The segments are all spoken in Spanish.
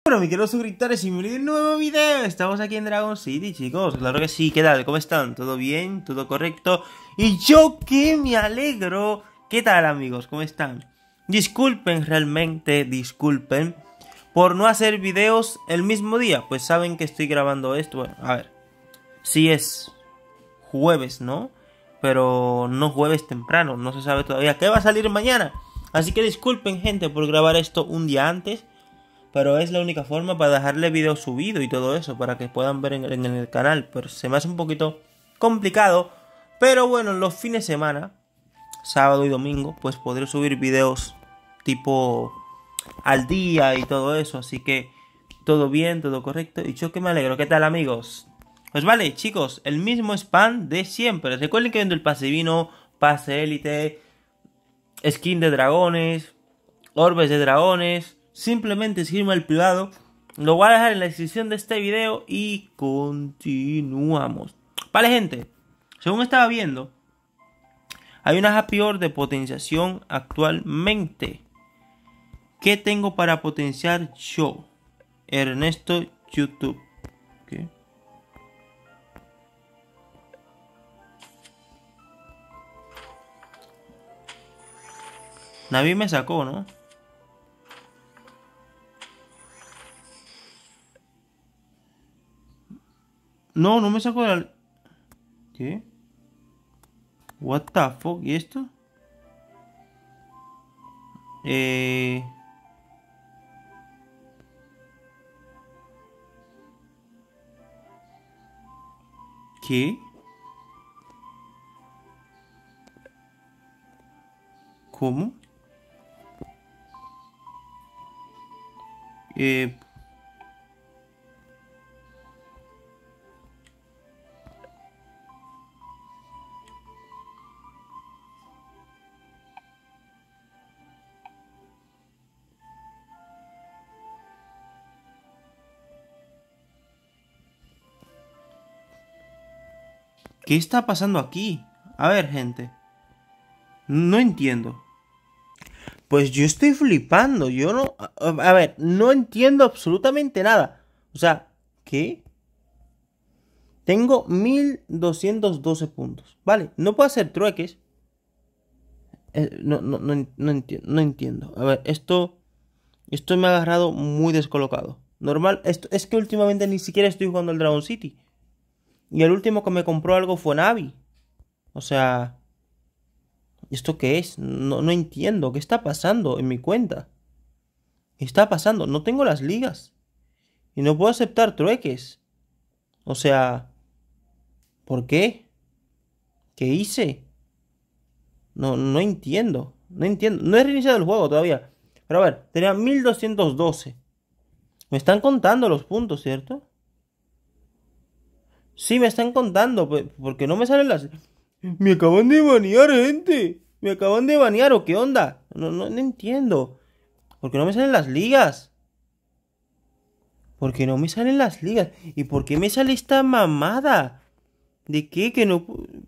Bueno, mis queridos suscriptores, y bienvenidos a un nuevo video. Estamos aquí en Dragon City, chicos. Claro que sí. ¿Qué tal? ¿Cómo están? ¿Todo bien? ¿Todo correcto? Y yo que me alegro. ¿Qué tal, amigos? ¿Cómo están? Disculpen, realmente disculpen por no hacer videos el mismo día. Pues saben que estoy grabando esto. Bueno, a ver. Sí es jueves, ¿no? Pero no jueves temprano. No se sabe todavía qué va a salir mañana. Así que disculpen, gente, por grabar esto un día antes. Pero es la única forma para dejarle video subido y todo eso, para que puedan ver en el canal. Pero se me hace un poquito complicado. Pero bueno, en los fines de semana, sábado y domingo, pues podré subir videos tipo al día y todo eso. Así que todo bien, todo correcto. Y yo que me alegro. ¿Qué tal, amigos? Pues vale, chicos, el mismo spam de siempre. Recuerden que vendo el pase divino, pase élite, skin de dragones, orbes de dragones. Simplemente seguirme al privado. Lo voy a dejar en la descripción de este video. Y continuamos. Vale, gente. Según estaba viendo, hay una happy hour de potenciación actualmente. ¿Qué tengo para potenciar yo? Ernesto YouTube. ¿Qué? Navi me sacó, ¿no? No, no me sacó la... ¿Qué? What the fuck? ¿Y esto? ¿Qué? ¿Cómo? ¿Qué está pasando aquí? A ver, gente. No entiendo. Pues yo estoy flipando. Yo no... A ver, no entiendo absolutamente nada. O sea, ¿qué? Tengo 1212 puntos. Vale, no puedo hacer trueques. No entiendo. No entiendo. A ver, esto me ha agarrado muy descolocado. Normal, esto es que últimamente ni siquiera estoy jugando al Dragon City. Y el último que me compró algo fue Navi. O sea... ¿Esto qué es? No entiendo. ¿Qué está pasando en mi cuenta? ¿Qué está pasando? No tengo las ligas. Y no puedo aceptar trueques. O sea... ¿Por qué? ¿Qué hice? No entiendo. No entiendo. No he reiniciado el juego todavía. Pero a ver, tenía 1212. Me están contando los puntos, ¿cierto? Sí, me están contando. Porque no me salen las... Me acaban de banear, gente. Me acaban de banear, ¿o qué onda? No entiendo. ¿Por qué no me salen las ligas? ¿Por qué no me salen las ligas? ¿Y por qué me sale esta mamada? ¿De qué? Que no...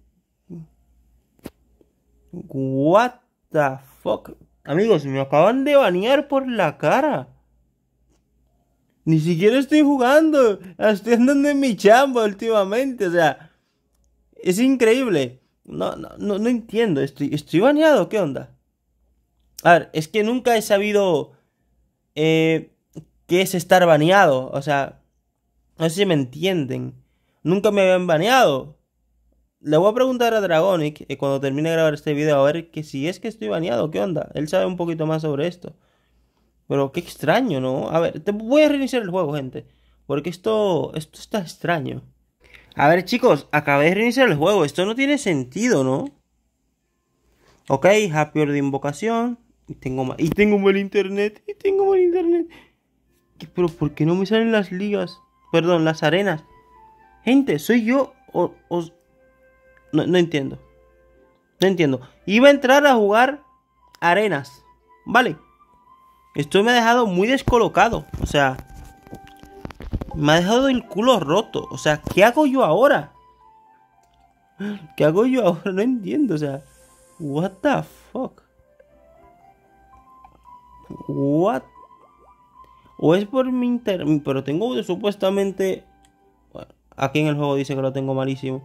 What the fuck? Amigos, me acaban de banear por la cara. Ni siquiera estoy jugando. Estoy andando en mi chamba últimamente. O sea, es increíble. No entiendo. Estoy baneado. ¿Qué onda? A ver, es que nunca he sabido qué es estar baneado. O sea, no sé si me entienden. Nunca me habían baneado. Le voy a preguntar a Dragonic cuando termine de grabar este video a ver que si es que estoy baneado, ¿qué onda? Él sabe un poquito más sobre esto. Pero qué extraño, ¿no? A ver, voy a reiniciar el juego, gente. Porque esto está extraño. A ver, chicos, acabé de reiniciar el juego. Esto no tiene sentido, ¿no? Ok, happy hour de invocación. Y tengo mal internet. Pero ¿por qué no me salen las ligas? Perdón, las arenas. Gente, ¿soy yo No entiendo. No entiendo. Iba a entrar a jugar arenas. Vale. Esto me ha dejado muy descolocado. O sea, me ha dejado el culo roto. O sea, ¿qué hago yo ahora? ¿Qué hago yo ahora? No entiendo. O sea, what the fuck? What? O es por mi pero tengo supuestamente... Bueno, aquí en el juego dice que lo tengo malísimo.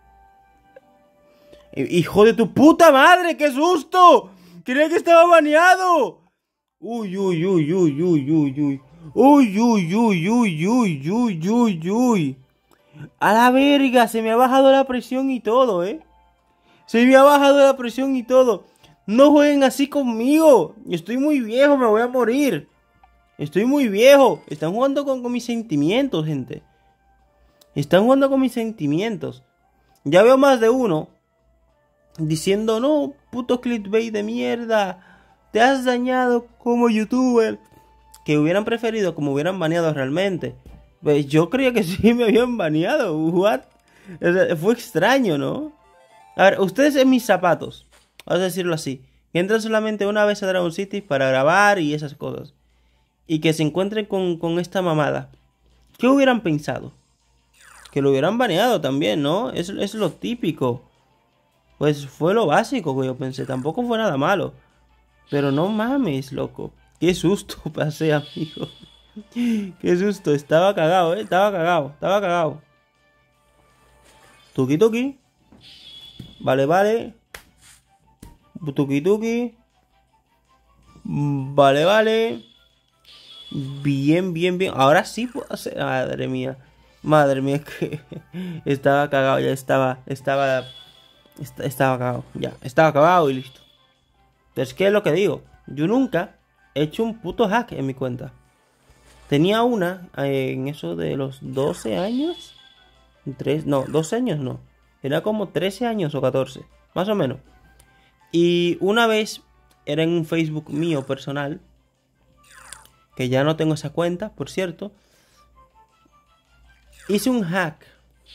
¡Hijo de tu puta madre! ¡Qué susto! ¡Creía que estaba baneado! Uy, uy, uy, uy, uy, uy, uy. Uy, uy, uy, uy, uy, uy, uy, uy. A la verga, se me ha bajado la presión y todo, ¿eh? Se me ha bajado la presión y todo. No jueguen así conmigo. Estoy muy viejo, me voy a morir. Estoy muy viejo. Están jugando con mis sentimientos, gente. Están jugando con mis sentimientos. Ya veo más de uno diciendo, no, puto clickbait de mierda. Te has dañado como youtuber. Que hubieran preferido como hubieran baneado realmente. Pues yo creía que sí me habían baneado. What? O sea, fue extraño, ¿no? A ver, ustedes en mis zapatos, vamos a decirlo así, que entran solamente una vez a Dragon City para grabar y esas cosas, y que se encuentren con esta mamada, ¿qué hubieran pensado? Que lo hubieran baneado también, ¿no? Es lo típico. Pues fue lo básico que yo pensé, tampoco fue nada malo. Pero no mames, loco. Qué susto pasé, amigo. Qué susto, estaba cagado, estaba cagado. Tuki tuki. Vale, vale. Tuki tuki. Vale, vale. Bien, bien, bien. Ahora sí puedo hacer. Madre mía. Madre mía, que estaba cagado, ya estaba cagado. Ya, estaba cagado y listo. Entonces, ¿qué es lo que digo? Yo nunca he hecho un puto hack en mi cuenta. Tenía una en eso de los 12 años. 12 años no. Era como 13 años o 14, más o menos. Y una vez era en un Facebook mío personal, que ya no tengo esa cuenta, por cierto. Hice un hack.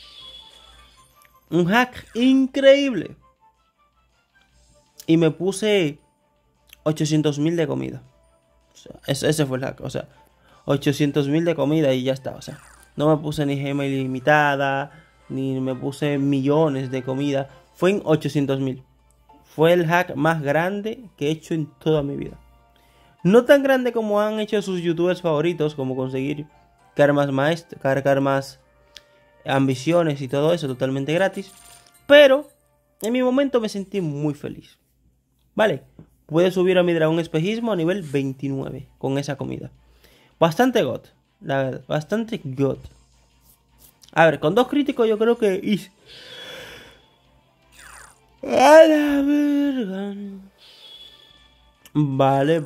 Un hack increíble. Y me puse 800.000 de comida. O sea, ese fue el hack. O sea, 800.000 de comida y ya está. O sea, no me puse ni gema ilimitada, ni me puse millones de comida. Fue en 800.000. Fue el hack más grande que he hecho en toda mi vida. No tan grande como han hecho sus youtubers favoritos, como conseguir karmas maestros, karmas, ambiciones y todo eso totalmente gratis. Pero en mi momento me sentí muy feliz. Vale, pude subir a mi dragón espejismo a nivel 29 con esa comida. Bastante god, la verdad, bastante god. A ver, con 2 críticos yo creo que... A la verga. Vale.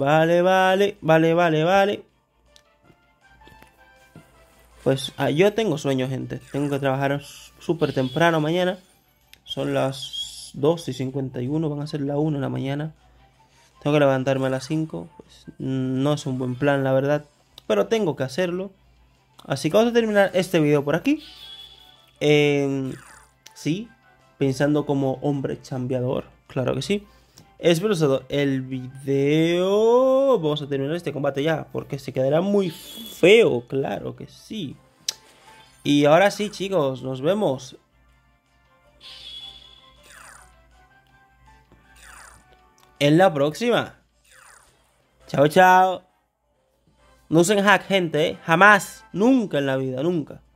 Pues yo tengo sueño, gente. Tengo que trabajar súper temprano mañana. Son las 2:51, van a ser la 1 de la mañana. Tengo que levantarme a las 5. Pues, no es un buen plan, la verdad. Pero tengo que hacerlo. Así que vamos a terminar este video por aquí. Sí, pensando como hombre chambeador. Claro que sí. Espero todo el video. Vamos a terminar este combate ya, porque se quedará muy feo, claro que sí. Y ahora sí, chicos, nos vemos en la próxima. Chao, chao. No usen hack, gente, Jamás, nunca en la vida, nunca.